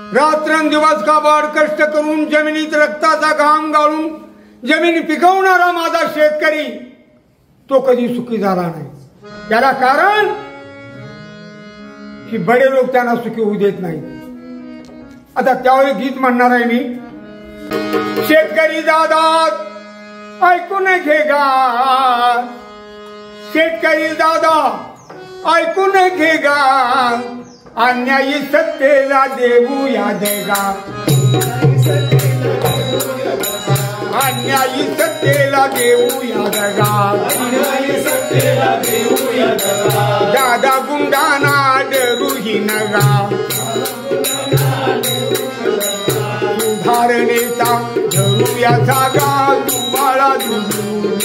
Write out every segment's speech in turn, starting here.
रात्रंदिवस काबाड कष्ट करून जमिनीत रक्ताचा घाम गाळून जमीन पिकवणारा माझा शेतकरी तो कधी सुखी झाला नाही. याला कारण की बडे लोक त्यांना सुखी होऊ देत नाही. आता त्यावेळी गीत म्हणणार आहे मी. शेतकरी दादा ऐकून घे गा, शेतकरी दादा ऐकून घे गा, अन्यायी सत्तेला देऊ याद गा, अन्यायी सत्तेला देऊ याद गा, दादा गुंडाना डरूही नगा, सुधारणेचा धरूया जागा तुम्हाला दुरू,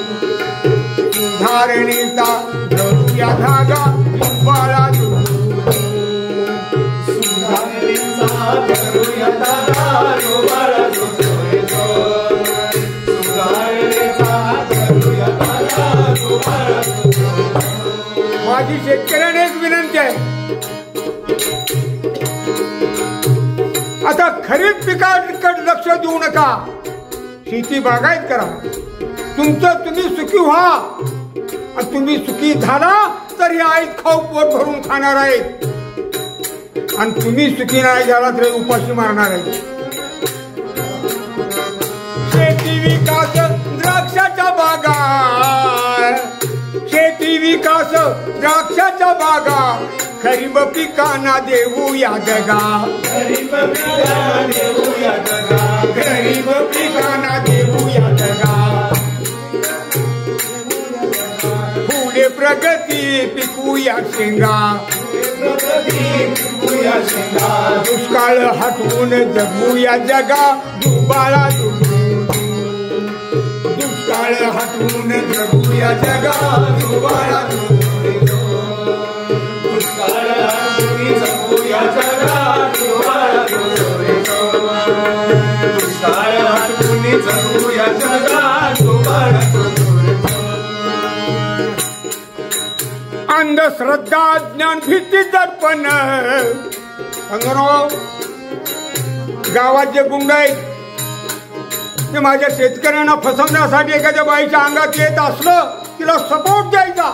सुधारणेचा धरूया जागा तुम्हाला दुरू, सुधारणेचा धरूया जागा तुम्हाला दुरू, सुधारणेचा धरूया जागा तुम्हाला दुरू. माझी शेतकऱ्यांना एक विनंती आहे. आता खरीप पिकाकडे लक्ष देऊ नका, शेती बागायत करा. तुमचं तुम्ही सुखी व्हा. आणि तुम्ही सुखी झाला तर या आईत खाऊ पोट भरून खाणार आहेत, आणि तुम्ही सुखी नाही झाला तर उपाशी मारणार आहेत. शेती विकास द्राक्षाच्या बागा, शेती विकास द्राक्षाच्या बागा, खरीप पिकांना देऊ याद गा, खरीप पिकांना देऊ याद गा, खरीप पिकांना देऊ याद गा. फुले प्रगती पिकूया शेंगा, दुष्काळ हटवून जगूया जगा दुबाळा दुरू, दुष्काळ हटवून जगूया जगा दुबाळा दुरू, दुष्काळ हटवून जगूया जगा दुबाळा दुरू, दुष्काळ हटवून जगूया जगा दुबाळा दुरू. अंधश्रद्धा ज्ञान भीती दर्पण, गावात जे गुंड आहेत ते माझ्या शेतकऱ्यांना फसवण्यासाठी एखाद्या बाईच्या अंगात येत असलं तिला सपोर्ट द्यायचा.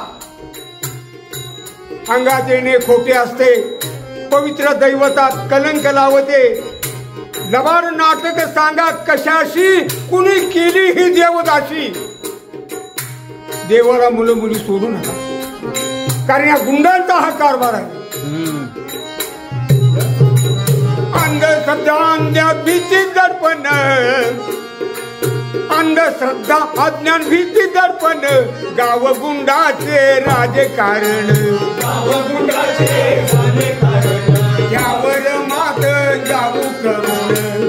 अंगात येणे खोटे असते, पवित्र दैवतात कलंक लावते. लबाड नाटक सांगा कशाशी, कुणी केली ही देवदाशी. देवाला मुलं मुली सोडू नका, कारण या गुंडांचा हा कारभार आहे. अंधश्रद्धा अज्ञान भीती दर्पण, अंधश्रद्धा अज्ञान भीती दर्पण, गाव गुंडाचे राजकारण, गाव गुंडाचे राजकारण, यावर मात जाऊ करून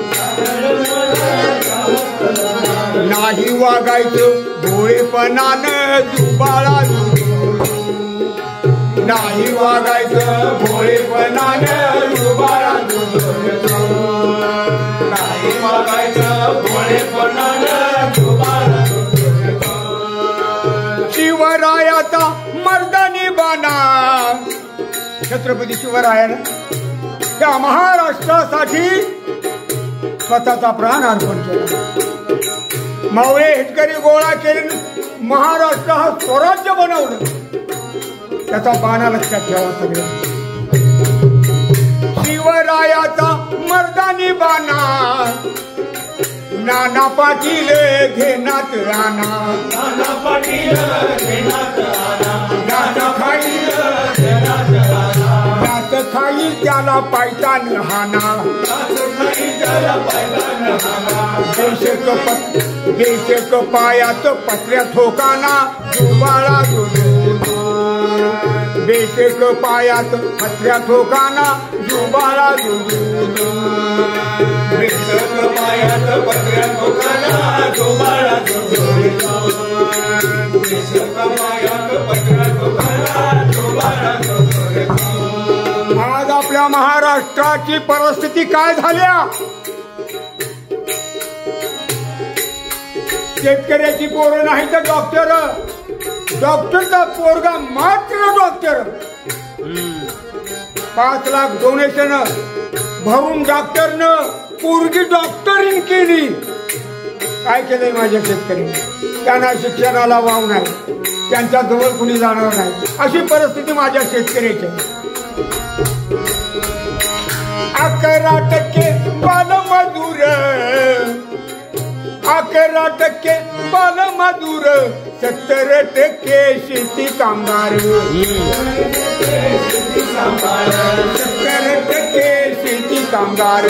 नाही वागायचं भोळेपणानं दुबाळा दुरू, नाही वागायचं भोळेपणानं दुबाळा दुरू, नाही वागायचं भोळेपणानं दुबाळा दुरू. शिवरायाचा मर्दानी बाणा, छत्रपती शिवरायानं त्या महाराष्ट्रासाठी स्वतःचा प्राण अर्पण केला. मावळे हेटकरी गोळा केले, महाराष्ट्र हा स्वराज्य बनवलं. त्याचा बाणा लक्षात ठेवा सगळं. शिवरायाचा मर्दानी बाणा, नाना पाटील घेण्यात राणा, नाना पाटील घेण्यात राणा, नाना खाईल नाच खाईल त्याला पायतान हाना, देशक पायात पत्र्या ठोकाना दुबाळा दुरू, देशक पायात पत्र्या ठोकाना दुबाळा दुरू, देशक पायात पत्र्या ठोकाना दुबाळा दुरू, देशक पायात पत्र्या ठोकाना दुबाळा दुरू. आज आपल्या महाराष्ट्राची परिस्थिती काय झाल्या? शेतकऱ्याची पोरं नाही तर डॉक्टर, डॉक्टरचा पोरगा मात्र डॉक्टर. 5 लाख डोनेशन भरून डॉक्टरनं पोरगी डॉक्टरीन केली. काय केलंय माझ्या शेतकऱ्यांनी? त्यांना शिक्षणाला वाव नाही, त्यांच्या जवळ कुणी जाणार नाही, अशी परिस्थिती माझ्या शेतकऱ्याची. 11% बालमजूर, 11% बालमजूर, 70% शेती कामगार, 70% शेती कामगार.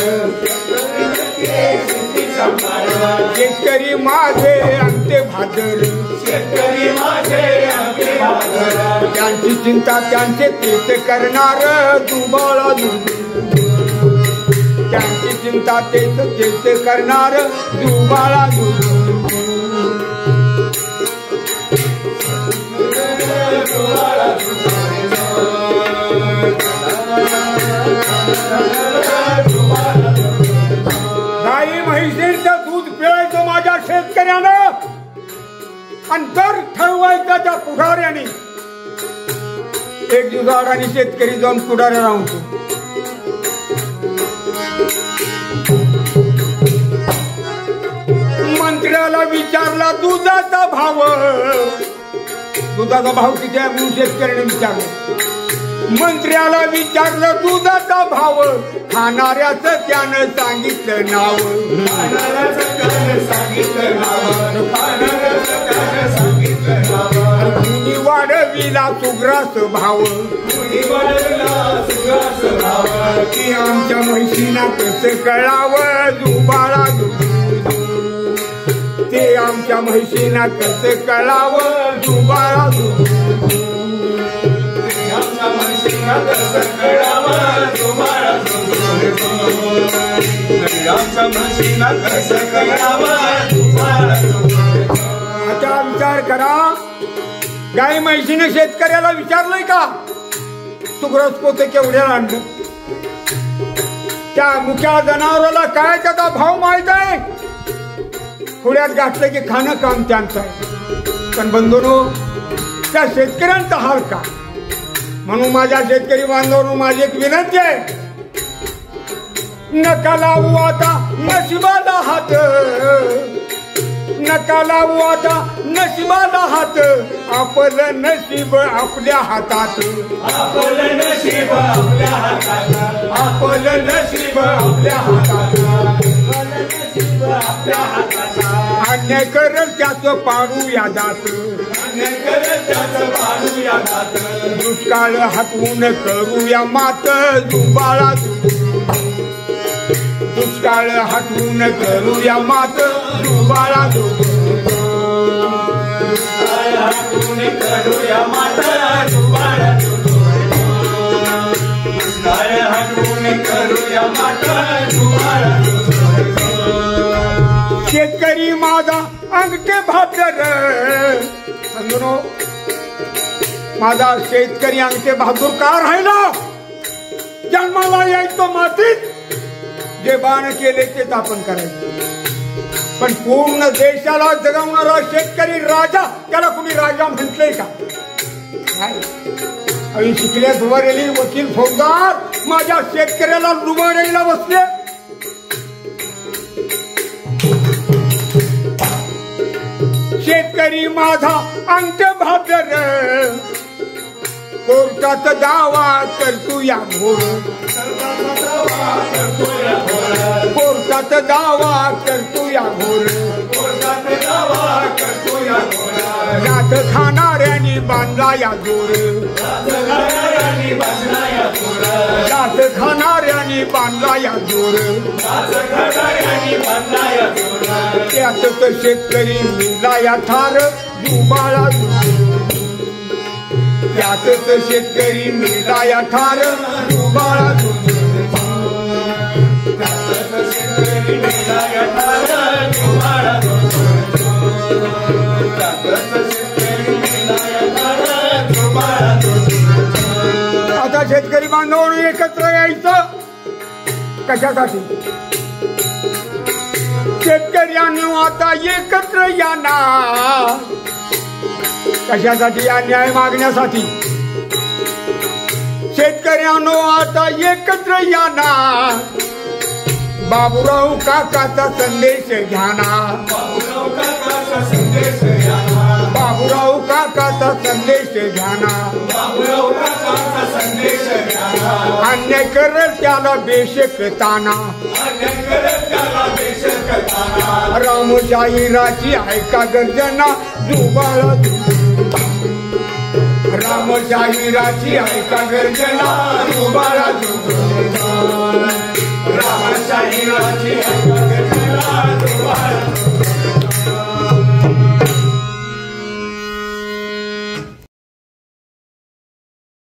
शेतकरी माझे अंते भादर, शेतकरी माझे अंते भादर, त्यांची चिंता त्यांचे तेच करणार दुबाळा दुबू, त्यांची चिंता तेच करणार दुबाळा दुबू. गाई म्हैसींचं दूध पिळायचं माझ्या शेतकऱ्यानं आणि दर ठरवायचा त्या पुढाऱ्याने. एक दिवसाआडाने शेतकरी जाऊन पुढाऱ्या राहतो. मंत्र्याला विचारला दुधाचा भाव, दुधाचा भाव किती आहे म्हणून शेतकऱ्याने विचारलं. मंत्र्याला विचारलं दुधाचा भाव, खाणाऱ्याचं त्यानं सांगितलं नाव, कुणी वाढविला सुग्रास भाव, की आमच्या म्हैशीना कसं कळावं दुबाळा दुबू, ते आमच्या म्हैशीना कसं कळावं दुबाळा दुबू. आता विचार करा, गाय म्हैशीने शेतकऱ्याला विचारलंय का सुग्रस पोते केवढ्याला आणलं? त्या मुख्या जनावराला काय त्याचा भाव माहित आहे? पुण्यात घातलं की खाणं काम त्यांचं आहे. पण बंधूंनो, त्या शेतकऱ्यांचा हाल का? म्हणून माझ्या शेतकरी बांधवांनो माझी एक विनंती आहे, नका लावू आता नशिबाला हात, नका लावू आता नशिबाला हात, आपलं नशीब आपल्या हातात, आपलं नशीब आपल्या हातात, आपलं नशीब आपल्या हातात, अन्याय करल त्याचं पाडूया जात, अन्याय करल त्याचं पाडूया जात, दुष्काळ हटवून करूया मात दुबाळा दुबू, दुष्काळ हटवून करूया मात दुबाळा दुबू, दुष्काळ हटवून करूया मात दुबाळा दुबू, दुष्काळ हटवून करूया मात दुबाळा दुबू. शेतकरी माझा अंगठे भाकर, समजून माझा शेतकरी अंगठे बहादूर का राहिला? जन्माला यायचं मातीत, जे बाण केले तेच आपण करायचं. पण पूर्ण देशाला जगवणारा शेतकरी राजा, त्याला कुणी राजा म्हटलंय का? आणि शिकल्यास वरेली वकील फौजदार माझ्या शेतकऱ्याला लुबाडायला बसले. शेतकरी माझा अंत भाकर, कोर्टात दावा करतो या घोर, कोर्टात दावा करतो या घोर, जात खाणाऱ्यांनी बांधला या जोर, जात खाणाऱ्यांनी बांधला या जोर, त्यातच शेतकरी मिळला या ठार दुबाळा दुबू, त्यातच शेतकरी मिळला या ठार दुबाळा दुबू, त्यातच शेतकरी मिळला या ठार दुबाळा दुबू, त्यातच शेतकरी मिळला या ठार दुबाळा दुबू. आता शेतकरी बांधवांनी एकत्र यायचं कशासाठी? शेतकऱ्यांनी आता एकत्र या ना, कशासाठी? या न्याय मागण्यासाठी. शेतकऱ्यानो आता एकत्र या ना, बाबूराव काकाचा संदेश घ्या ना, बाबूराव काकाचा संदेश घ्या ना, बाबूराव काकाचा संदेश घ्या ना, बाबूराव काकाचा संदेश घ्या ना, अन्याय करल त्याला बेशकताना, अन्याय करत त्याला बेशकताना, रामशाहीराची ऐका गर्जना जुबाळा रामशाहीराची ऐका गर्जना जुबाळा